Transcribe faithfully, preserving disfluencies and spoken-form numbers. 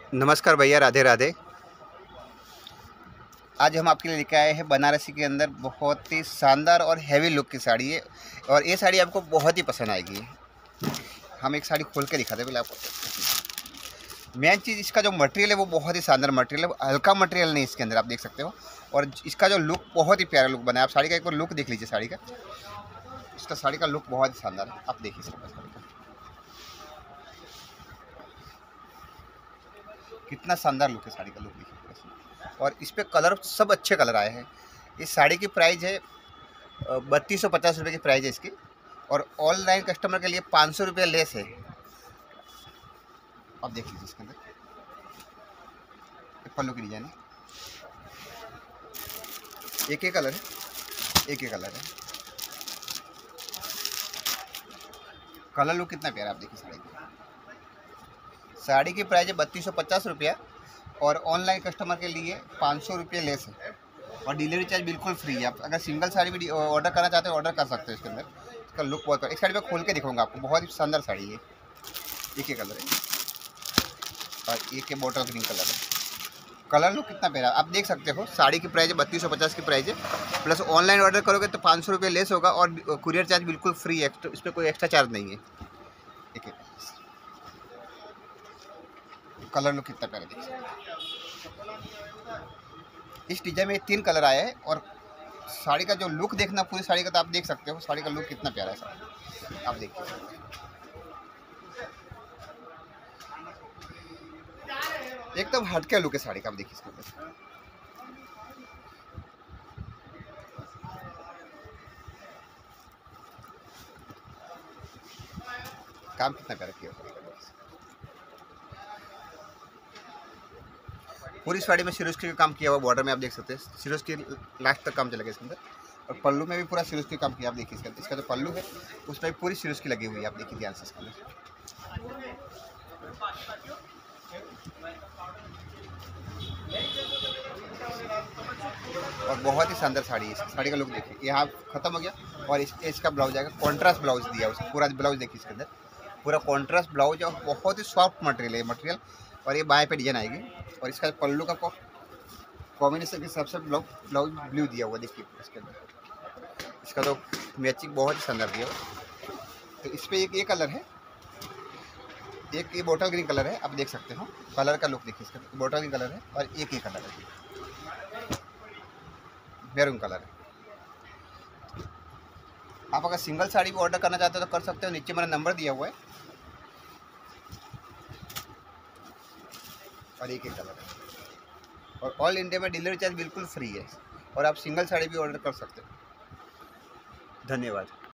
नमस्कार भैया, राधे राधे। आज हम आपके लिए लेके आए हैं बनारसी के अंदर बहुत ही शानदार और हैवी लुक की साड़ी है और ये साड़ी आपको बहुत ही पसंद आएगी। हम एक साड़ी खोल के दिखाते हैं पहले आपको। मेन चीज़ इसका जो मटेरियल है वो बहुत ही शानदार मटेरियल है, हल्का मटेरियल नहीं इसके अंदर, आप देख सकते हो। और इसका जो लुक बहुत ही प्यारा लुक बना है। आप साड़ी का एक बार लुक देख लीजिए। साड़ी का इसका साड़ी का लुक बहुत ही शानदार है, आप देखिए साड़ी का कितना शानदार लुक है। साड़ी का लुक देखिए और इस पर कलर सब अच्छे कलर आए हैं। इस साड़ी की प्राइस है बत्तीस सौ पचास रुपये की प्राइस है इसकी। और ऑनलाइन कस्टमर के लिए पाँच सौ रुपये लेस है। आप देख लीजिए इसके अंदर पल्लू की डिजाइन है, एक ही कलर है, एक ही कलर है। कलर लुक कितना प्यारा, आप देखिए साड़ी की। साड़ी की प्राइस है बत्तीस सौ पचास रुपया और ऑनलाइन कस्टमर के लिए पाँच सौ रुपये लेस है और डिलीवरी चार्ज बिल्कुल फ्री है। आप अगर सिंगल साड़ी भी ऑर्डर करना चाहते हो ऑर्डर कर सकते हो। इसके अंदर इसका लुक बहुत, एक साड़ी मैं खोल के दिखाऊंगा आपको। बहुत ही शानदार साड़ी है, एक ही कलर है और एक ही बॉटल ग्रीन कलर है। कलर लुक कितना प्यारा, आप देख सकते हो। साड़ी की प्राइस है बत्तीस सौ पचास की प्राइस है, प्लस ऑनलाइन ऑर्डर करोगे तो पाँच सौ रुपये लेस होगा और कुरियर चार्ज बिल्कुल फ्री है, इस पर कोई एक्स्ट्रा चार्ज नहीं है। एक ही कलर लुक कितना प्यारा देख सकते हो। इस डिजाइन में तीन कलर आए हैं और साड़ी का जो लुक देखना पूरी साड़ी का, तो आप देख सकते हो साड़ी का लुक कितना प्यारा है। साड़ी आप देखिए, एकदम हटके लुक है साड़ी का। आप देखिए इसके ऊपर काम कितना प्यारा किया। पूरी साड़ी में सिरोस्की का काम किया हुआ, बॉर्डर में आप देख सकते हैं सिरोस्की लास्ट तक काम चलेगा इसके अंदर। और पल्लू में भी पूरा सिरोस्की काम किया, आप देखिए इसका इसका जो पल्लू है उसमें भी पूरी सिरोस्की लगी हुई है, आप देखिए ध्यान से इसके अंदर। और बहुत ही शानदार साड़ी है। साड़ी का लुक देखिए, यहाँ खत्म हो गया और इस इसका ब्लाउज आएगा, कॉन्ट्रास्ट ब्लाउज दिया उसका। पूरा ब्लाउज देखिए इसके अंदर, पूरा कॉन्ट्रास्ट ब्लाउज और बहुत ही सॉफ्ट मटेरियल है मटेरियल। और ये बाएँ पे डिजाइन आएगी और इसका पल्लू का कॉम्बिनेशन के हिसाब से ब्लाउज ब्लाउज ब्लू दिया हुआ, देखिए इसके अंदर। इसका तो मैचिंग बहुत ही शानदार दिया हुआ। तो इस पर एक ये कलर है, एक ये बॉटल ग्रीन कलर है, आप देख सकते हो। कलर का लुक देखिए इसका, बॉटल ग्रीन कलर है और एक ही कलर है मैरून कलर है। आप अगर सिंगल साड़ी भी ऑर्डर करना चाहते हो तो कर सकते हो, नीचे मेरा नंबर दिया हुआ है। और एक ही कलर है और ऑल इंडिया में डिलीवरी चार्ज बिल्कुल फ्री है और आप सिंगल साड़ी भी ऑर्डर कर सकते हो। धन्यवाद।